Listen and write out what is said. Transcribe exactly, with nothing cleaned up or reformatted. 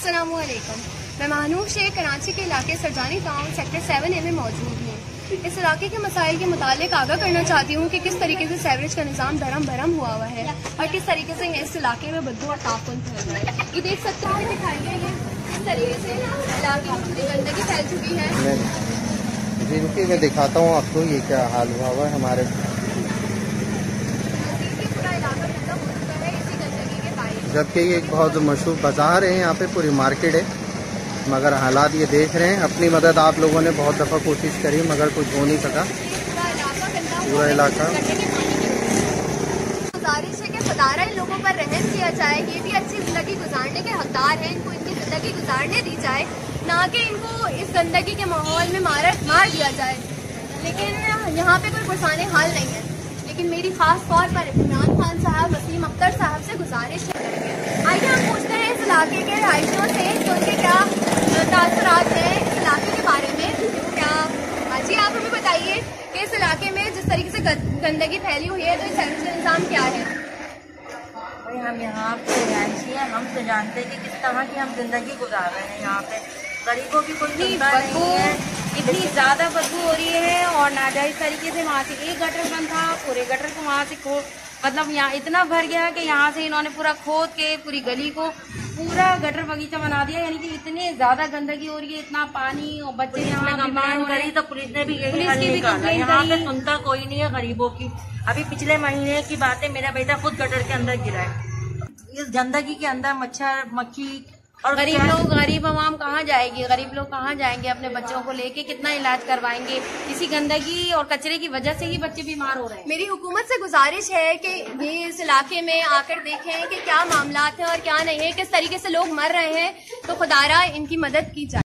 अस्सलामुअलैकुम। मैं मानूर शेख कराची के इलाके Surjani town sector seven A में मौजूद हूँ। इस इलाके के मसाइल के मुतालिक आगाह करना चाहती हूँ कि किस तरीके से सेवरेज का निज़ाम धर्म भरम हुआ हुआ है और किस तरीके से इस इलाके में बदबू और तापुन फैल रहा है। ये देख सकते हैं, दिखाइए ये किस तरीके से इलाके में पूरी गंदगी फैल चुकी है। जिनकी मैं दिखाता हूँ आपको ये क्या हाल हुआ हुआ है हमारे। जबकि ये एक बहुत मशहूर बाजार है, यहाँ पे पूरी मार्केट है, मगर हालात ये देख रहे हैं। अपनी मदद आप लोगों ने बहुत दफ़ा कोशिश करी मगर कुछ हो नहीं सका। पूरा इलाका गुजारिश है कि खुदारा इन लोगों पर रहम किया जाए। ये भी अच्छी जिंदगी गुजारने के हकदार हैं, इनको इनकी जिंदगी गुजारने दी जाए, ना कि इनको इस गंदगी के माहौल में मार मार दिया जाए। लेकिन यहाँ पे कोई पुरसाने हाल नहीं है। लेकिन मेरी खास तौर पर इमरान खान साहब, वसीम अख्तर साहब से गुजारिश है। आइए हम पूछते हैं इस इलाके के रहायशियों से कि उनके क्या तासुरात हैं इस इलाके के बारे में। क्या जी आप हमें बताइए कि इस इलाके में जिस तरीके से गंदगी फैली हुई है, तो इस सर्विस का इंतजाम क्या है? भाई हम यहाँ पे रहायशी हैं, हम तो जानते हैं कि किस तरह की हम जिंदगी गुजार रहे हैं। यहाँ पे गरीबों की कोई चिंता नहीं है। इतनी ज्यादा बदबू हो रही है और नाजायज तरीके से वहाँ से एक गटर बंद था, पूरे गटर को वहाँ से खो मतलब यहाँ इतना भर गया कि यहाँ से इन्होंने पूरा खोद के पूरी गली को पूरा गटर बगीचा बना दिया। यानी कि इतनी ज्यादा गंदगी हो रही है, इतना पानी और बच्चे यहाँ कंप्लेन करी तो पुलिस ने भी यही हल निकाला। यहाँ पे सुनता कोई नहीं है गरीबों की। अभी पिछले महीने की बात है, मेरा बेटा खुद गटर के अंदर गिरा है। इस गंदगी के अंदर मच्छर मक्खी और गरीब लोग, गरीब आवाम कहाँ जाएगी? गरीब लोग कहाँ जाएंगे अपने बच्चों को लेके? कितना इलाज करवाएंगे? इसी गंदगी और कचरे की वजह से ही बच्चे बीमार हो रहे हैं। मेरी हुकूमत से गुजारिश है कि ये इस इलाके में आकर देखें कि क्या मामलात हैं और क्या नहीं है, किस तरीके से लोग मर रहे हैं, तो खुदारा इनकी मदद की जाए।